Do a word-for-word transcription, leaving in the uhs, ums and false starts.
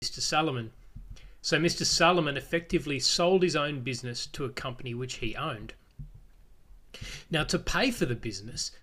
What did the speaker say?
Mister Salomon. So Mister Salomon effectively sold his own business to a company which he owned. Now, to pay for the business,